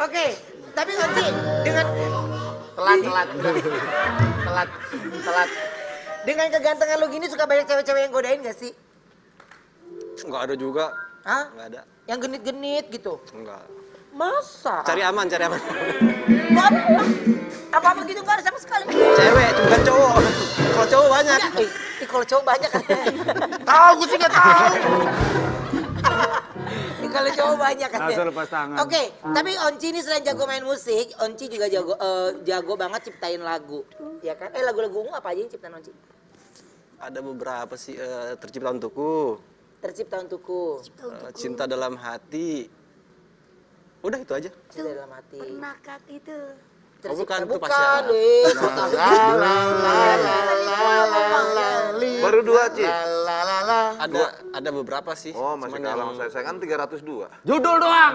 Oke, tapi Onci dengan Telat. dengan kegantengan lu gini suka banyak cewek-cewek yang godain gak sih? Enggak ada juga. Hah? Enggak ada. Yang genit-genit gitu? Enggak. Masa? Cari aman. Gak ada lah. Apa-apa gitu gak ada sama sekali. Cewek, bukan cowok. Kalau cowok banyak. Kalau cowok banyak kan. Tahu, gue sih nggak tahu. Kalau cowok banyak kan. Langsung lepas tangan. Oke, tapi Onci ini selain jago main musik, Onci juga jago banget ciptain lagu. Ya kan? Lagu-lagu ungu apa aja yang ciptain Onci? Ada beberapa sih tercipta untukku. Tercipta untukku. Cinta dalam hati. Udah itu aja. Cinta dalam hati. Pernahkah itu? Oh, bukan, itu Bukan, Pasya. so tahu gitu. Baru 2, Ci. Ada beberapa sih. Oh, masih Cuman kalah yang- sama saya kan 302. Judul doang.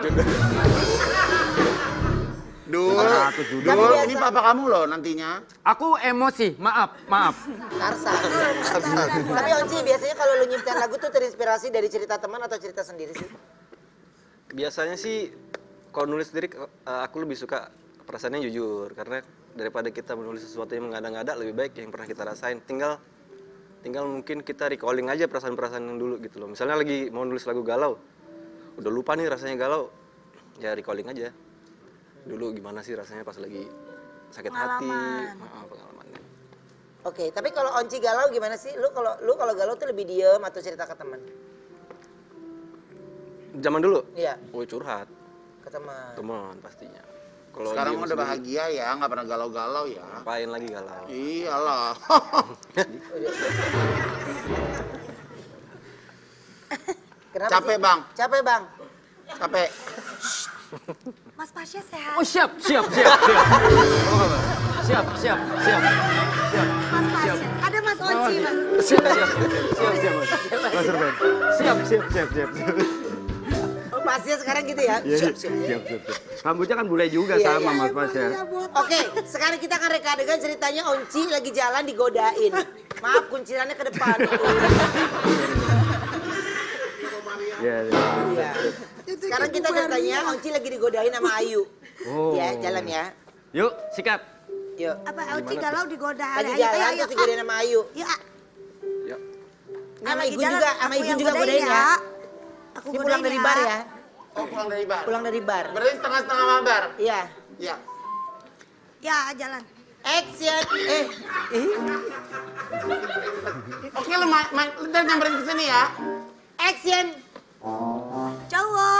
Dul, Tapi Dul, biasa. ini papa kamu loh nantinya. Aku emosi, maaf. Karsa. Tapi Onci biasanya kalau lu nyiptain lagu tuh terinspirasi dari cerita teman atau cerita sendiri sih? Biasanya sih kalau nulis lirik aku lebih suka perasaannya jujur, karena daripada kita menulis sesuatu yang mengada-ngada lebih baik yang pernah kita rasain. Tinggal mungkin kita recalling aja perasaan-perasaan yang dulu gitu loh. Misalnya lagi mau nulis lagu galau, udah lupa nih rasanya galau, ya recalling aja. Dulu gimana sih rasanya pas lagi sakit hati, pengalamannya. Oke, tapi kalau Onci galau gimana sih? Lu kalau galau tuh lebih diem atau cerita ke teman? Zaman dulu, Iya, curhat, ke teman. teman pastinya. Kalau Sekarang diem udah sendiri, bahagia ya, nggak pernah galau-galau ya. ngapain lagi galau? Iyalah. Kenapa Capek, sih? Bang. Capek bang. Capek. Mas Pasya sehat. Oh siap. Mas Pasya. Ada Mas Onci, Mas. Siap. Oh, pasnya sekarang gitu ya? Siap. Rambutnya kan bule juga Iya, sama iya. Mas Pas ya. Oke, sekarang kita akan reka adegan ceritanya Onci lagi jalan digodain. Maaf, kuncirannya ke depan. Iya. Iya. Sekarang kita ceritanya Onci lagi digodain sama Ayu. Oh. Ya, jalan ya. Yuk, sikat. Yuk. Apa Onci galau digoda? Lagi jalan terus digodain sama Ayu. Yuk, Ya, Ini sama lagi Igun jalan, juga, aku sama Igun yang juga godain godain ya. Aku Ini pulang godain dari bar ya. Oh, pulang dari bar. Pulang dari bar. Berarti setengah-setengah mabar. Iya. Ya. Ya, jalan. Action. Oke, lu ntar nyamperin ke sini ya. Action. Cowok.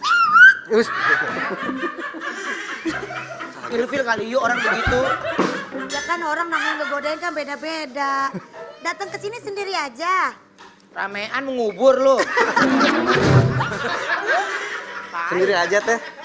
Ilfil kali yuk orang begitu. Ya kan orang namanya ngegodain kan beda-beda. Datang ke sini sendiri aja. Ramean mengubur lu. sendiri aja teh.